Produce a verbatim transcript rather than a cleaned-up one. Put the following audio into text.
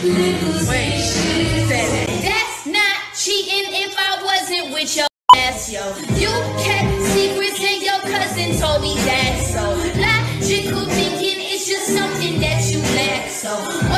Wait, that's not cheating if I wasn't with your ass, yo. You kept secrets and your cousin told me that, so logical thinking is just something that you lack, so